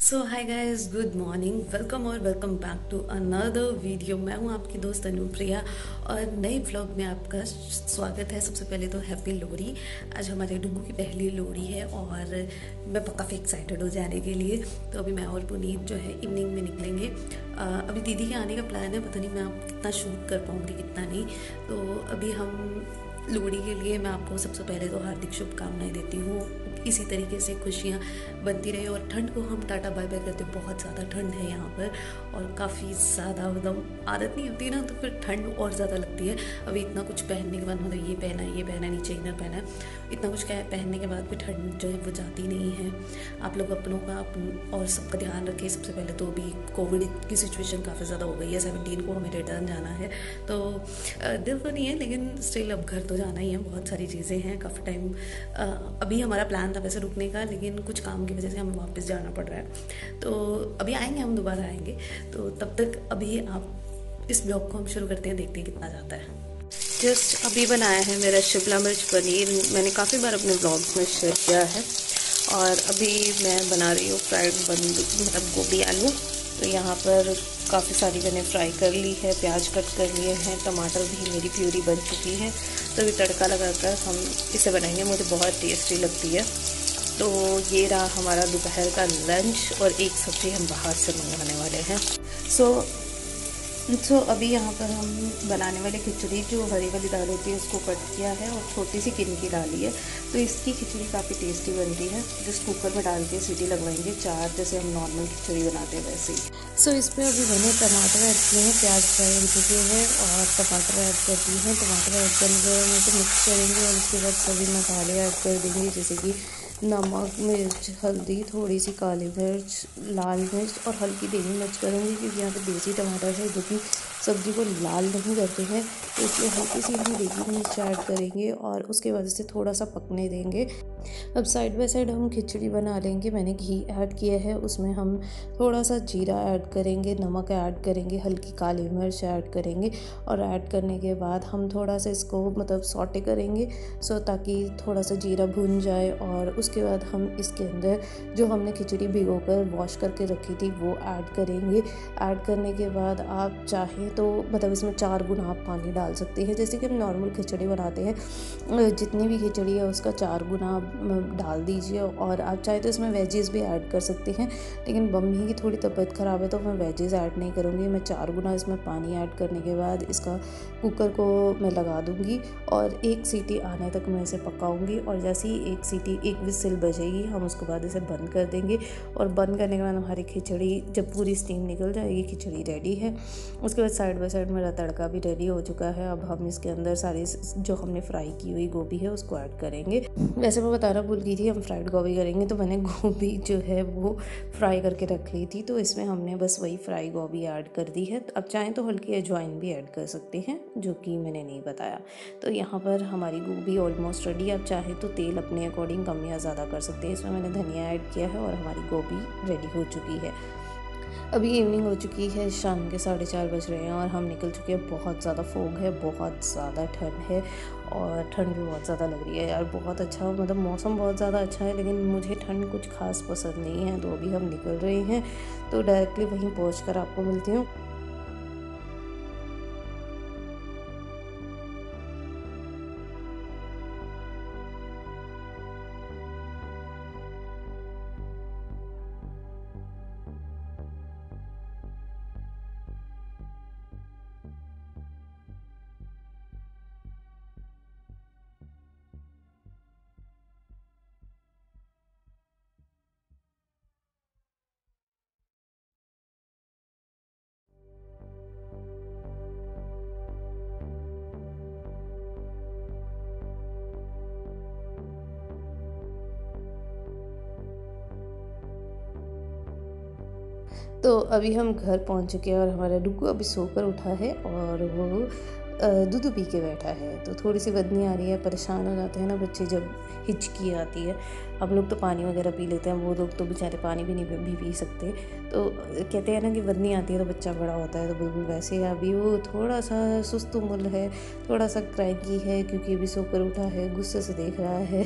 सो hi guys, good morning, welcome और welcome back to another video. मैं हूं आपकी दोस्त अनुप्रिया और नए व्लॉग में आपका स्वागत है। सबसे पहले तो हैप्पी लोहड़ी। आज हमारे डुगू की पहली लोहड़ी है और मैं काफ़ी एक्साइटेड हो जाने के लिए। तो अभी मैं और पुनीत जो है इवनिंग में निकलेंगे। अभी दीदी के आने का प्लान है, पता नहीं मैं आप कितना शूट कर पाऊँगी कितना नहीं। तो अभी हम लोहड़ी के लिए मैं आपको सबसे पहले तो हार्दिक शुभकामनाएं देती हूँ। इसी तरीके से खुशियाँ बनती रहे और ठंड को हम टाटा बाय बाय करते। बहुत ज़्यादा ठंड है यहाँ पर और काफ़ी ज़्यादा मतलब आदत नहीं होती ना, तो फिर ठंड और ज़्यादा लगती है। अभी इतना कुछ पहनने के बाद मतलब ये पहना है नीचे इनर पहना है, इतना कुछ क्या है पहनने के बाद भी ठंड जो है वो जाती नहीं है। आप लोग अपनों का और सबका ध्यान रखें। सबसे पहले तो अभी कोविड की सिचुएशन काफ़ी ज़्यादा हो गई है। 17 को हमें रिटर्न जाना है, तो दिल तो नहीं है लेकिन स्टिल अब घर तो जाना ही है। बहुत सारी चीज़ें हैं, काफ़ी टाइम अभी हमारा प्लान था वैसे रुकने का, लेकिन कुछ काम की वजह से हमें वापस जाना पड़ रहा है। तो अभी आएंगे, हम दोबारा आएंगे। तो तब तक अभी आप इस ब्लॉग को हम शुरू करते हैं, देखते हैं कितना जाता है। जस्ट अभी बनाया है मेरा शिमला मिर्च पनीर। मैंने काफ़ी बार अपने ब्लॉग्स में शेयर किया है। और अभी मैं बना रही हूँ फ्राइड मतलब गोभी आलू। तो यहाँ पर काफ़ी सारी मैंने फ्राई कर ली है, प्याज कट कर लिए हैं, टमाटर भी मेरी प्यूरी बन चुकी है। तो अभी तड़का लगाकर हम इसे बनाएंगे, मुझे बहुत टेस्टी लगती है। तो ये रहा हमारा दोपहर का लंच और एक सब्ज़ी हम बाहर से मंगवाने वाले हैं। सो अभी यहाँ पर हम बनाने वाले खिचड़ी, जो हरी वाली दाल होती है उसको कट किया है और छोटी सी किनकी डाली है। तो इसकी खिचड़ी काफ़ी टेस्टी बनती है। जिस कुकर में डाल के सीटी लगवाएंगे 4, जैसे हम नॉर्मल खिचड़ी बनाते हैं वैसे ही। सो इसमें अभी मैंने टमाटर ऐड किए हैं, प्याज फ्राई हो चुके हैं और टमाटर ऐड कर दिए हैं। टमाटर ऐड करने के बाद हम इसे मिक्स करेंगे और उसके बाद सभी मसाले ऐड कर देंगे, जैसे कि नमक, मिर्च, हल्दी, थोड़ी सी काली मिर्च, लाल मिर्च और हल्की देगी मिर्च करूँगी, क्योंकि यहाँ पे देसी टमाटर है जो कि सब्ज़ी को लाल नहीं करते हैं। तो इसलिए हल्की सी हम देगी मिर्च ऐड करेंगे और उसके बाद इसे थोड़ा सा पकने देंगे। अब साइड बाय साइड हम खिचड़ी बना लेंगे। मैंने घी ऐड किया है, उसमें हम थोड़ा सा जीरा ऐड करेंगे, नमक ऐड करेंगे, हल्की काली मिर्च ऐड करेंगे और ऐड करने के बाद हम थोड़ा सा इसको मतलब सॉटे करेंगे ताकि थोड़ा सा जीरा भुन जाए। और उसके बाद हम इसके अंदर जो हमने खिचड़ी भिगोकर वॉश करके रखी थी वो ऐड करेंगे। ऐड करने के बाद आप चाहें तो मतलब इसमें 4 गुना आप पानी डाल सकते हैं, जैसे कि हम नॉर्मल खिचड़ी बनाते हैं जितनी भी खिचड़ी है उसका 4 गुना डाल दीजिए। और आप चाहे तो इसमें वेजेस भी ऐड कर सकते हैं, लेकिन मम्मी की थोड़ी तबीयत ख़राब है तो मैं वेजेस ऐड नहीं करूँगी। मैं 4 गुना इसमें पानी ऐड करने के बाद इसका कुकर को मैं लगा दूँगी और 1 सीटी आने तक मैं इसे पकाऊँगी। और जैसे ही 1 विसिल बजेगी हम उसके बाद इसे बंद कर देंगे। और बंद करने के बाद हमारी खिचड़ी जब पूरी स्टीम निकल जाएगी, खिचड़ी रेडी है। उसके बाद साइड बाय साइड मेरा तड़का भी रेडी हो चुका है। अब हम इसके अंदर सारी जो हमने फ्राई की हुई गोभी है उसको ऐड करेंगे। वैसे मैं बताना भूल गई थी, हम फ्राइड गोभी करेंगे, तो मैंने गोभी जो है वो फ्राई करके रख ली थी, तो इसमें हमने बस वही फ्राई गोभी ऐड कर दी है। अब चाहें तो हल्की अजवाइन भी ऐड कर सकते हैं, जो कि मैंने नहीं बताया। तो यहाँ पर हमारी गोभी ऑलमोस्ट रेडी। आप चाहें तो तेल अपने अकॉर्डिंग कम या ज़्यादा कर सकते हैं। इसमें मैंने धनिया ऐड किया है और हमारी गोभी रेडी हो चुकी है। अभी इवनिंग हो चुकी है, शाम के 4:30 बज रहे हैं और हम निकल चुके हैं। बहुत ज़्यादा फॉग है, बहुत ज़्यादा ठंड है और ठंड भी बहुत ज़्यादा लग रही है यार। बहुत अच्छा मतलब मौसम बहुत ज़्यादा अच्छा है, लेकिन मुझे ठंड कुछ खास पसंद नहीं है। तो अभी हम निकल रहे हैं, तो डायरेक्टली वहीं पहुँच कर आपको मिलती हूँ। तो अभी हम घर पहुंच चुके हैं और हमारा डुग्गू अभी सोकर उठा है और वो दूध पी के बैठा है। तो थोड़ी सी बदनी आ रही है, परेशान हो जाते हैं ना बच्चे जब हिचकी आती है। हम लोग तो पानी वगैरह पी लेते हैं, वो लोग तो बेचारे पानी भी नहीं भी पी सकते। तो कहते हैं ना कि वर्दी आती है तो बच्चा बड़ा होता है, तो बिल्कुल वैसे ही अभी वो थोड़ा सा सुस्तुमुल है, थोड़ा सा क्रैंकी है, क्योंकि अभी सोकर उठा है, गुस्से से देख रहा है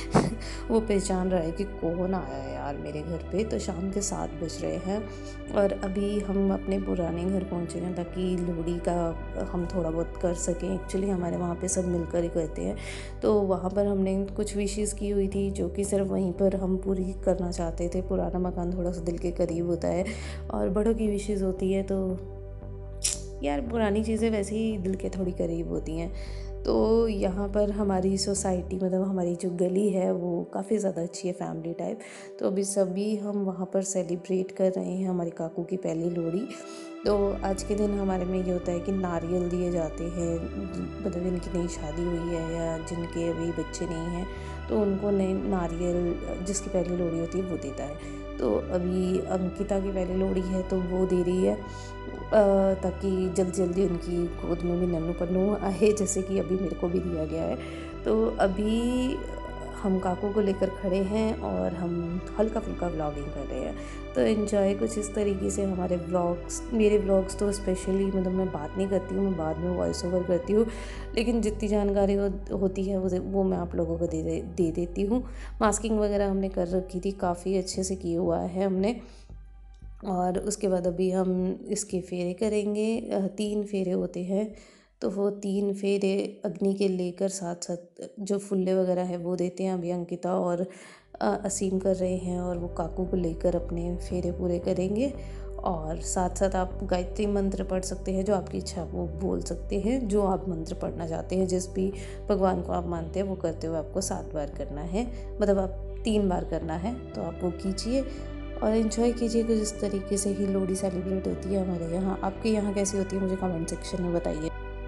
वो पहचान रहा है कि कौन आया है यार मेरे घर पे। तो शाम के 7 बज रहे हैं और अभी हम अपने पुराने घर पहुँचे हैं ताकि लोहड़ी का हम थोड़ा बहुत कर सकें। एक्चुअली हमारे वहाँ पे सब मिलकर ही करते हैं, तो वहाँ पर हमने कुछ विशेज़ की हुई थी जो कि सिर्फ वहीं पर हम पूरी करना चाहते थे। पुराना मकान थोड़ा सा दिल के करीब होता है और बड़ों की विशेज़ होती है, तो यार पुरानी चीज़ें वैसे ही दिल के थोड़ी करीब होती हैं। तो यहाँ पर हमारी सोसाइटी, मतलब हमारी जो गली है वो काफ़ी ज़्यादा अच्छी है, फैमिली टाइप। तो अभी सभी हम वहाँ पर सेलिब्रेट कर रहे हैं हमारी काकू की पहली लोहड़ी। तो आज के दिन हमारे में ये होता है कि नारियल दिए जाते हैं, मतलब जिनकी नई शादी हुई है या जिनके अभी बच्चे नहीं हैं तो उनको नए नारियल, जिसकी पहली लोहड़ी होती है वो देता है। तो अभी अंकिता की पहली लोहड़ी है तो वो दे रही है ताकि जल्दी जल्दी उनकी गोद में भी नन्नू पन्नू आए, जैसे कि अभी मेरे को भी दिया गया है। तो अभी हम काकू को लेकर खड़े हैं और हम हल्का फुल्का व्लॉगिंग कर रहे हैं। तो एंजॉय कुछ इस तरीके से हमारे व्लॉग्स, मेरे व्लॉग्स तो स्पेशली मतलब मैं बात नहीं करती हूँ, मैं बाद में वॉइस ओवर करती हूँ, लेकिन जितनी जानकारी होती है वो मैं आप लोगों को दे देती हूँ। मास्किंग वगैरह हमने कर रखी थी, काफ़ी अच्छे से किया हुआ है हमने। और उसके बाद अभी हम इसके फेरे करेंगे, 3 फेरे होते हैं। तो वो 3 फेरे अग्नि के लेकर साथ साथ जो फुल्ले वगैरह है वो देते हैं। अभी अंकिता और असीम कर रहे हैं और वो काकू को लेकर अपने फेरे पूरे करेंगे। और साथ साथ आप गायत्री मंत्र पढ़ सकते हैं, जो आपकी इच्छा वो बोल सकते हैं, जो आप मंत्र पढ़ना चाहते हैं, जिस भी भगवान को आप मानते हैं वो करते हुए आपको 7 बार करना है, मतलब आप 3 बार करना है। तो आप वो कीजिए और इन्जॉय कीजिए। कुछ इस तरीके से ही लोहड़ी सेलिब्रेट होती है हमारे यहाँ। आपके यहाँ कैसी होती है मुझे कमेंट सेक्शन में बताइए।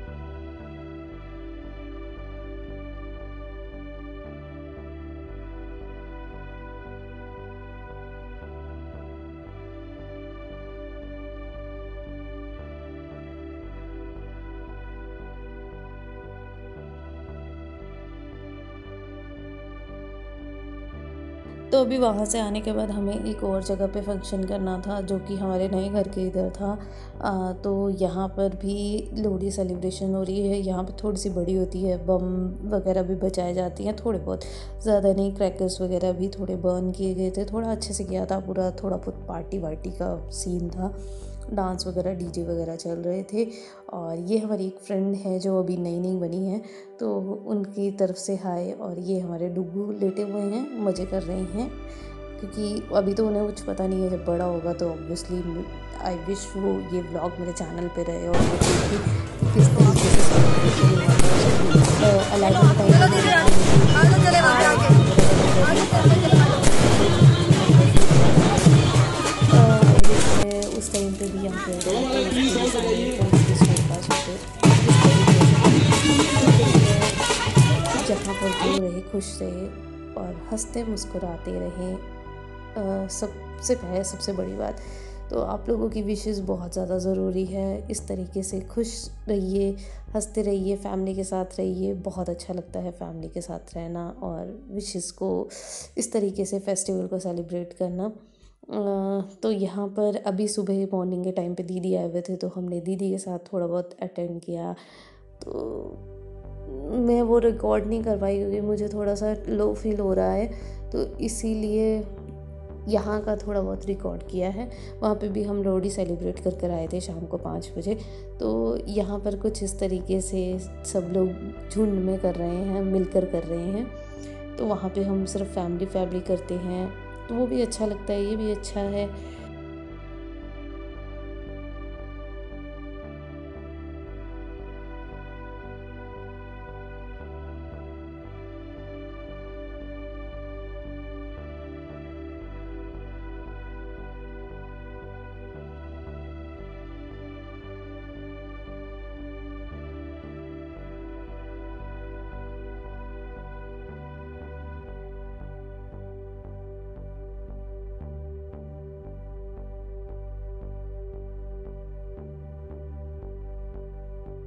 तो अभी वहाँ से आने के बाद हमें एक और जगह पे फंक्शन करना था जो कि हमारे नए घर के इधर था। तो यहाँ पर भी लोहड़ी सेलिब्रेशन हो रही है। यहाँ पर थोड़ी सी बड़ी होती है, बम वगैरह भी बजाए जाती हैं थोड़े बहुत, ज़्यादा नहीं। क्रैकर्स वगैरह भी थोड़े बर्न किए गए थे, थोड़ा अच्छे से किया था पूरा, थोड़ा बहुत पार्टी वार्टी का सीन था, डांस वगैरह डीजे वगैरह चल रहे थे। और ये हमारी एक फ्रेंड है जो अभी नई नई बनी है, तो उनकी तरफ से हाय। और ये हमारे डुग्गू लेटे हुए हैं, मज़े कर रहे हैं, क्योंकि अभी तो उन्हें कुछ पता नहीं है। जब बड़ा होगा तो ऑब्वियसली आई विश वो ये व्लॉग मेरे चैनल पे रहे और वो देखे कि किस तरीके से अलाइनमेंट उस टाइम पे भी हम जहाँ पर वो रहे, खुश रहे और हंसते मुस्कुराते रहे। सबसे बड़ी बात तो आप लोगों की विशेस बहुत ज़्यादा ज़रूरी है। इस तरीके से खुश रहिए, हंसते रहिए, फैमिली के साथ रहिए। बहुत अच्छा लगता है फैमिली के साथ रहना और विशेस को इस तरीके से फेस्टिवल को सेलिब्रेट करना। तो यहाँ पर अभी सुबह मॉर्निंग के टाइम पे दीदी आए हुए थे, तो हमने दीदी के साथ थोड़ा बहुत अटेंड किया। तो मैं वो रिकॉर्ड नहीं कर पाई क्योंकि मुझे थोड़ा सा लो फील हो रहा है, तो इसीलिए यहाँ का थोड़ा बहुत रिकॉर्ड किया है। वहाँ पे भी हम लोहड़ी सेलिब्रेट कर कर आए थे शाम को 5 बजे। तो यहाँ पर कुछ इस तरीके से सब लोग झुंड में कर रहे हैं, मिलकर कर रहे हैं। तो वहाँ पे हम सिर्फ फैमिली करते हैं, तो वो भी अच्छा लगता है, ये भी अच्छा है।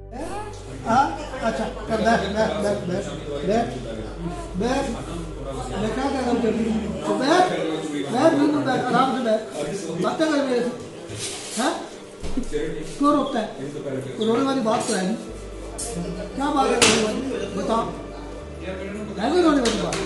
अच्छा, बैठ क्या करते तो बैठ बिल्कुल बैठ आराम से बैठ बातें कर मेरे से हैं क्यों रोकता है रोने वाली बात तो है नहीं क्या बात है रोने वाली बताओ है कोई रोने वाली बात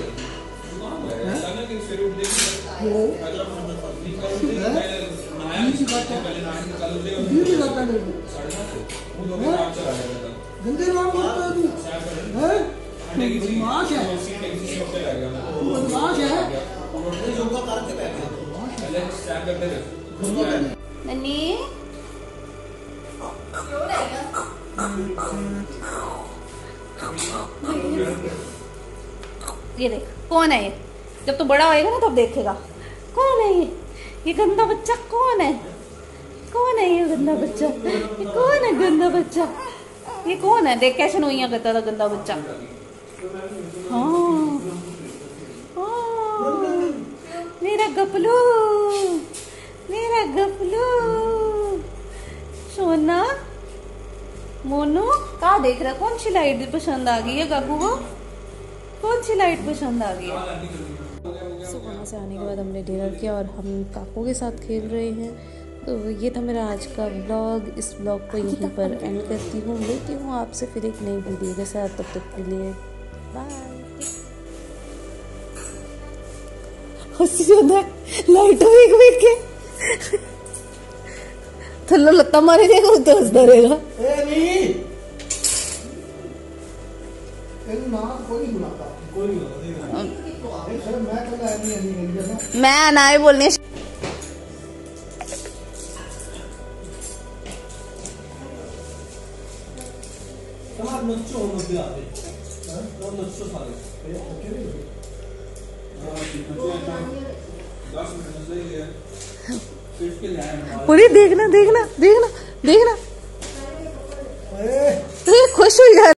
गंदे बात करता है तू बदमाश है बदमाश है नन्नी ये देख कौन है ये जब तू बड़ा होएगा ना तब देखेगा कौन है ये गंदा बच्चा कौन है ये गंदा बच्चा ये कौन है गंदा बच्चा ये कौन है देख कैसे नोइयां करता था गंदा बच्चा हाँ मेरा गपलू सोना मोनू कहाँ देख रहा कौन सी लाइट पसंद आ गई है गागू को कौन सी लाइट पसंद आ गई है वहाँ से आने के बाद हमने डिनर किया और हम काकू के साथ खेल रहे हैं। तो ये था मेरा आज का व्लॉग। इस व्लॉग को यहीं पर एंड करती हूँ। मिलती हूँ आपसे फिर एक नई वीडियो के साथ। तब तक के लिए बाय। लाइट वेग के थल्लो लत्ता मारे जाएगा उससे हंसता रहेगा। मैं अनाए बोलने पूरी देखना देखना देखना देखना